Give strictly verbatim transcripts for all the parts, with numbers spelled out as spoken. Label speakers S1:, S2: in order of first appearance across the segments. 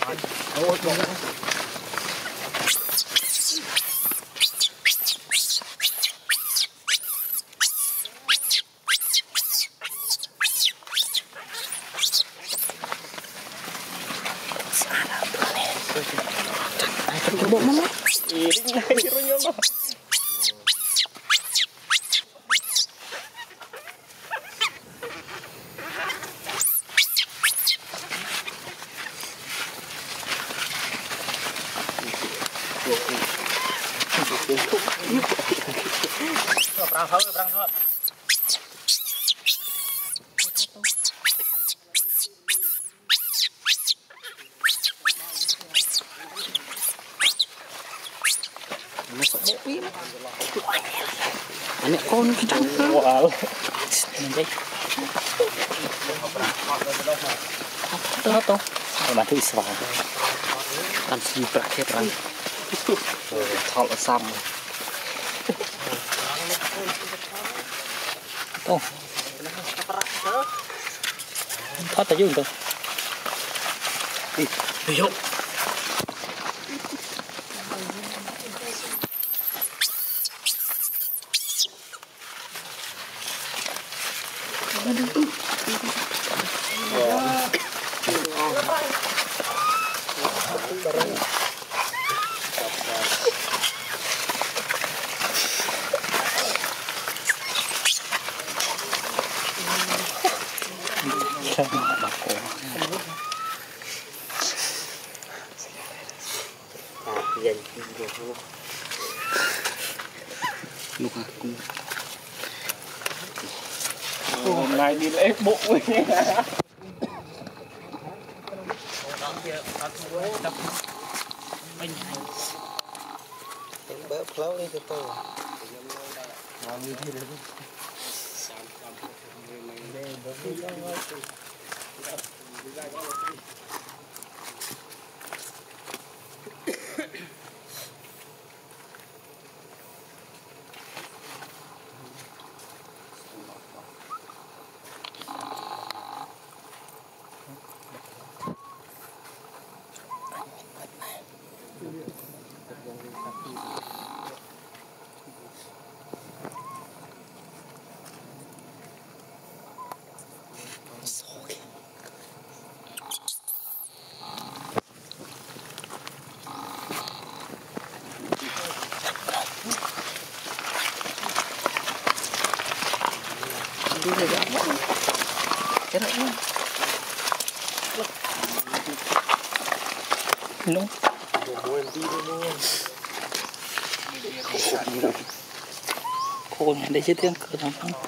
S1: Bộ mắm
S2: ý định ngay rồi nhớ nó perang thôi perang thôi
S1: anak con trắng
S2: wow
S1: mình đây tốt tốt
S2: mà thử xòa
S1: làm gì bạc thế bạn
S2: thọ là xong
S1: tốt thoát tới dương thôi
S2: đi đi hộ
S1: lúc à cũng
S2: hôm nay đi lễ bộ ấy
S3: bớt pháo đi từ từ
S1: cái đó luôn khôn để chứ tiếng cửa thằng không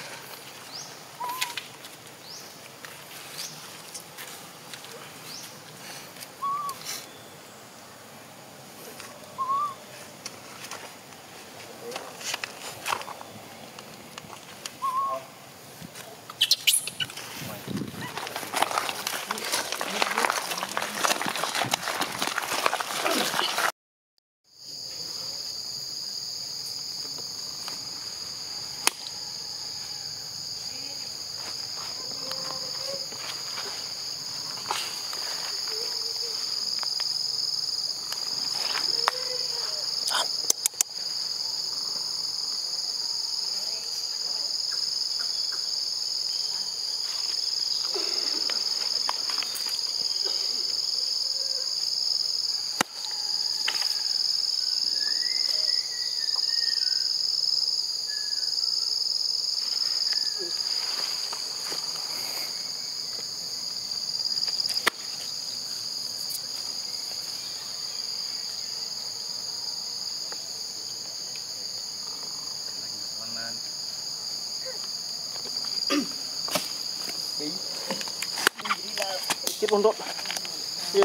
S2: chết con đốt kia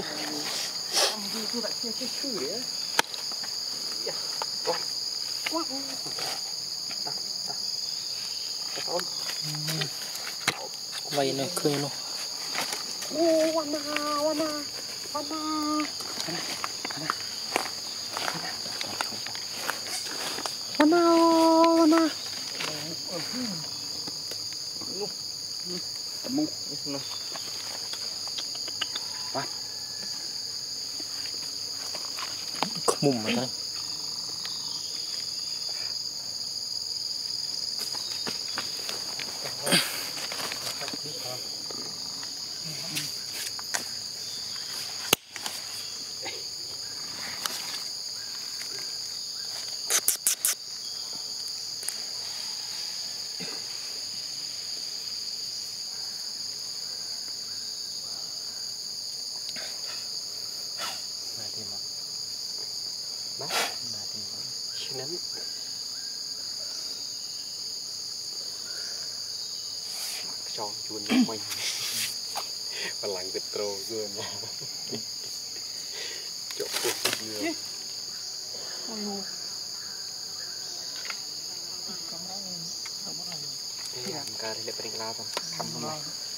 S1: vậy nó cười luôn
S3: wana wana wana wana wana
S2: temu
S1: mùm mà thôi
S2: nấm cho chuồn mình và lạnh petro luôn chỗ cuộc người Angkor thì lại phải lao vào thăm không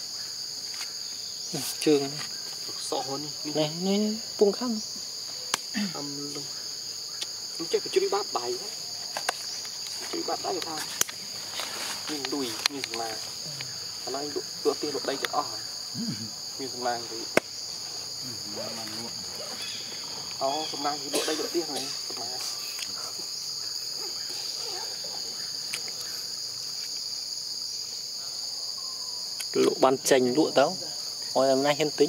S1: trường
S2: sọ hơn
S1: này này bung khăm
S2: âm luôn không chắc phải chui bát bài chui bát đấy thôi nhìn đùi nhìn mà anh ấy đũa tiền đũa đây cho ó nhìn làng thì ó sầm làng thì đũa đây đũa tiền này mà
S1: lụa ban chành lụa táo hồi hôm nay hiên tính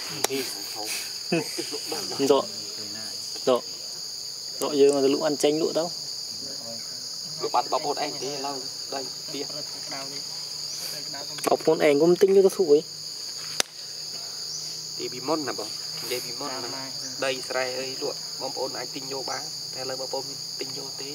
S1: rồi rồi rồi giờ mà lụa ăn chanh lụa táo
S2: lụa bát bọc bột anh thì lâu đây tiền
S1: bọc bột anh cũng tính cho nó sủi
S2: thì bị môn nè bọn để bị môn đây sài ơi lụa bom bột anh tinh vô bán theo lời bom bột tinh vô tí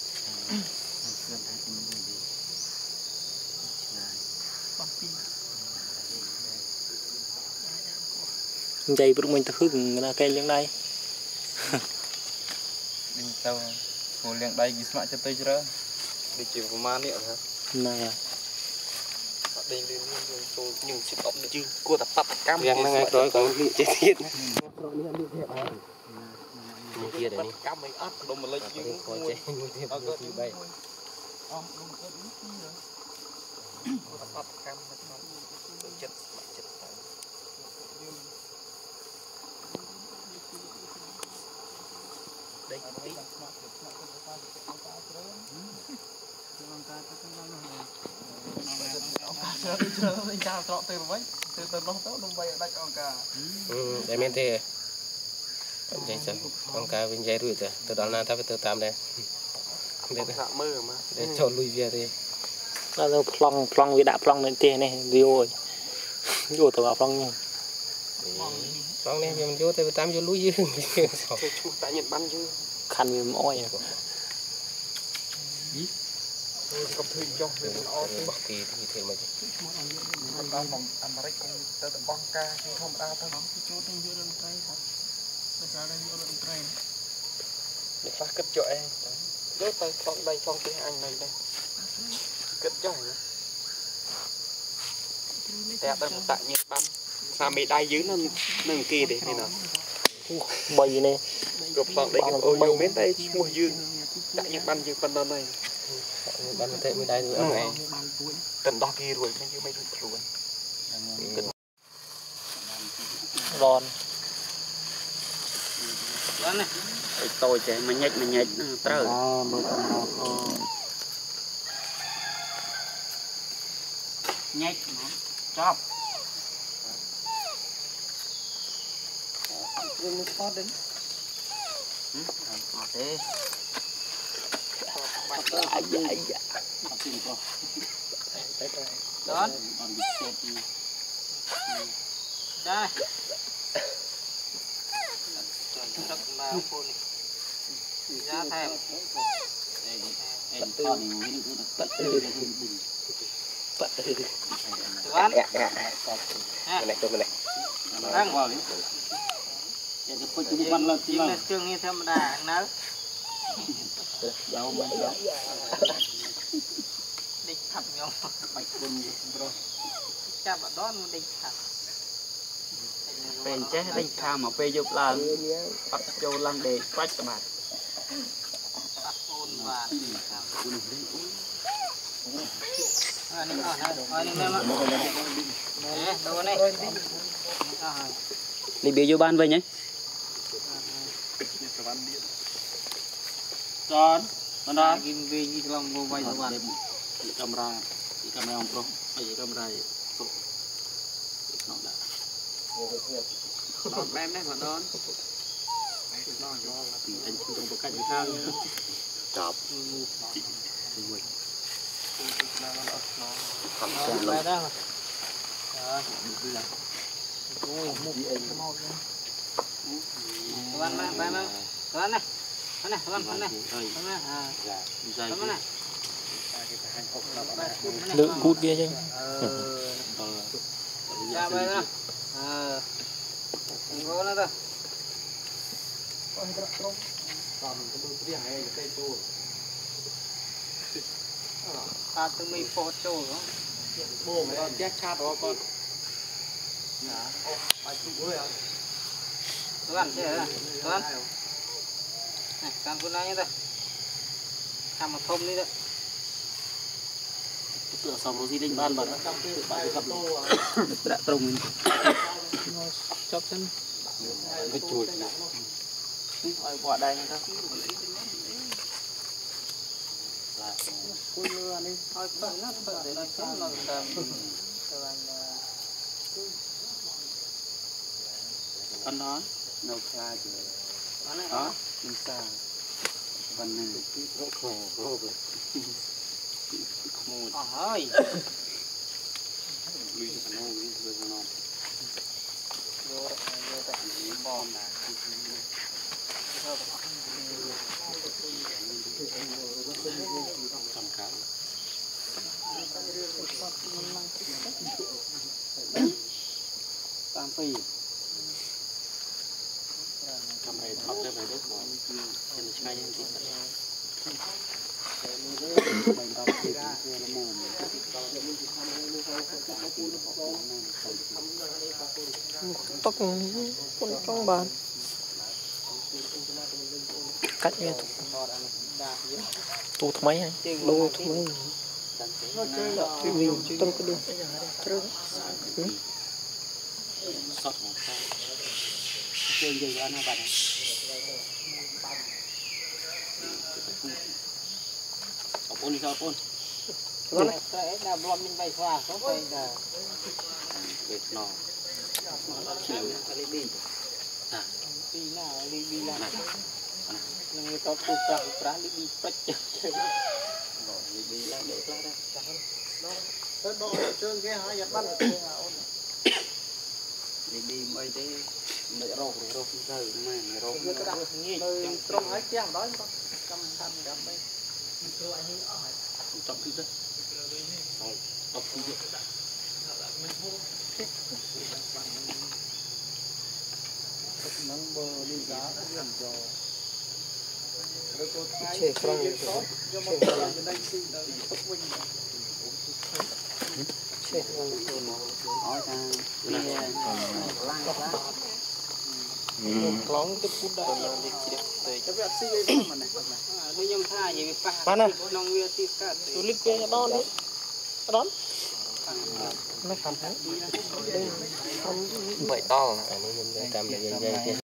S1: dây bụng mình thực hưng là cây lên đây
S3: đinh tàu hồ liền đây bị smart cho tôi chưa
S2: đi chịu của ma nịa hả
S1: nè
S2: đây lên lên nhưng chụp ống được chứ cua tập tập cam
S3: yang ngay tối có bị chết thiết
S2: như kia để đi cam mấy ấp đồ mà lấy chứ
S3: có chết như vậy
S2: tập cam chất chất đây tí
S3: để men thế vậy sao con cá bên dây rồi từ từ đó là ta phải từ tam đây để
S2: mơ mà
S3: để cho lui về thì
S1: là nó plong plong vì đã plong lên tiền này video vô tao vào plong nhau
S3: plong này mình vô từ tam vô lui chứ
S2: tại Nhật Bản chứ
S1: khăn vì mỏi
S2: không thư cho về nó
S3: bọc kỳ thì thế mà
S2: anh ta phòng Americ cũng tới tận băng ca nhưng không ra tới nó cái chỗ trong dưới lên trái hả bây giờ đây vô lên trái để phát cất cho em rớt tay trong đây trong cái anh này đây cất cho hả đẹp đây tại Nhật Bản sao mày đai dưới nó nâng kia để này nào
S1: bầy này
S2: gộp vào đây cái ô nhiều mến đây mua dương tại Nhật Bản dương phần này
S3: ban thế mới đây nữa này
S2: tận đó kia rồi nên như mấy đứa luôn
S1: ron
S2: đó này tôi chạy mà nhảy mà nhảy trời nhảy chop nó khó đến thế
S1: ai dạ ai dạ
S2: đó đây đất mà phun ra thèm
S1: bắt bắt
S2: ăn
S3: cái này tôi cái này
S2: ăn vào đi chim lên chương như thế mà đà nấu
S1: đâu mà đâu
S2: đi thập nhau bạch quân gì bro cha bà đó nó đi thập
S1: bên chết đánh tham mà phê dục là bắt châu lăng để quách các bạn
S2: bắt ôn và anh đi hỏi anh đi em ạ đâu này
S1: Libby vô ban về nhé
S2: John mana kim về như lòng vô vay các bạn camera camera ông pro ấy camera số nó đã đón em đấy bạn đón nó thì anh chưa trong một cách gì khác chọc cầm xe lên đó ôi một bạn này bạn này bạn này bạn này bạn này bạn này à bạn này
S1: lượng cút kia chứ
S2: ra bên đó à ngô nó thôi ta từ mi phô trâu đó bố mày con chết chát đó con dạ phải chụp rồi à tuan thế à tuan này can phun này đây làm một thôm đi đấy tựa xong rồi gì đinh ban bật bạn gặp đã trồng chọc chân cái chuột ôi quả đây nha cùi lừa đi thôi bật nó bật để nó chết nó tầm con đó nấu cha chứ đó kim saวันนึงโรคคอโรคเลยขโมยอ๋อเฮ้ยลุยจะนอนลุยจะนอนโยนโยนแต่บอมนะทำข้าวตามปีทำอะไรท็อปได้ไหมได้ของเป็นใช่ยังที่สุด
S1: tóc con trong bàn cách nghe tu thằng mấy hay tu thằng mấy vì tâm cái đường
S2: sọt một sao chơi chơi ăn bạn sao pun đi sao pun con này là bom mình bay qua có phải là việt nọ chịu Libby à Libby nào Libby là người ta tu pra pra Libby pech rồi Libby là để ra đây đó đó đó chơi cái hai giật bắn Libby mấy thế mấy rau rồi rau phi sơ mà mấy rau cái đó nghe trong hết chăng đó trăm trăm trăm mấy trong phi sơ rồi trong phi sơ nắng bờ đi giá liền rồi
S1: chế phong chế
S2: hỏi ta
S1: lóng cái phút đó
S2: cái việc xí cái mà này bây giờ thay gì phải
S1: bán à
S2: nông nghiệp thì cả
S1: du lịch kia đón đấy đón mấy thằng vậy to
S3: anh ấy mình làm để